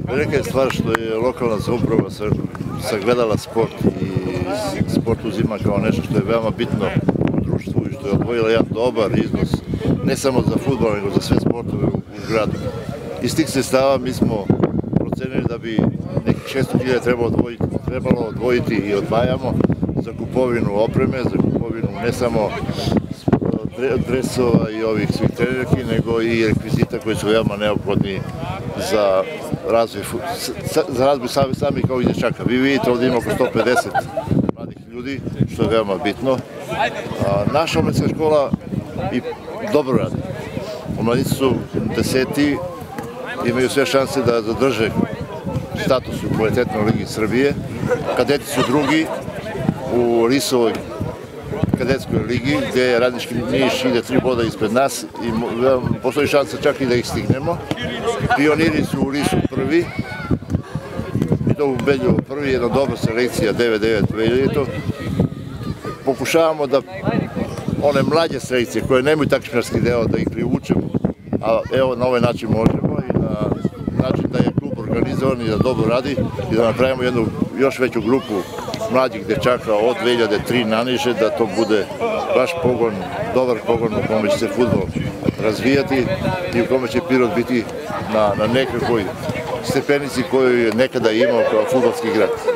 Velika je stvar što je lokalna samouprava sagledala sport i sport uzima kao nešto što je veoma bitno u društvu i što je odvojila jedan dobar iznos, ne samo za fudbal, nego za sve sportove u gradu. Iz tih sredstava mi smo procenili da bi nekih 600.000 trebalo odvojiti i odvajamo za kupovinu opreme, za kupovinu ne samo dresova i ovih svih trenerki, nego i rekvizita koji su veoma neophodni za razvoj samih ovih dječaka. Vi vidite ovdje ima oko 150 mladih ljudi, što je veoma bitno. Naša omladinska škola i dobro radi. Omladinci su 10. Imaju sve šanse da zadrže status u kvalitetnoj ligi Srbije. Kadeti su drugi u Risovoj kadetskoj ligi, gdje je Radnički Niš ide 3 boda ispred nas i postoji šansa čak i da ih stignemo. Pioniri su u Risu prvi, i to u Belju prvi, jedna dobra selekcija 9-9-2000. Pokušavamo da one mlađe selekcije koje nemaju takmičarski deo da ih privučemo, a evo na ovaj način možemo i na način da je klub organizovan i da dobro radi i da napravimo jednu još veću grupu mlađih dečaka od 2003 naniže, da to bude baš pogon, dobar pogon u kome će se fudbal razvijati i u kome će Pirot biti na nekakvoj stepenici koju je nekada imao kao fudbalski grad.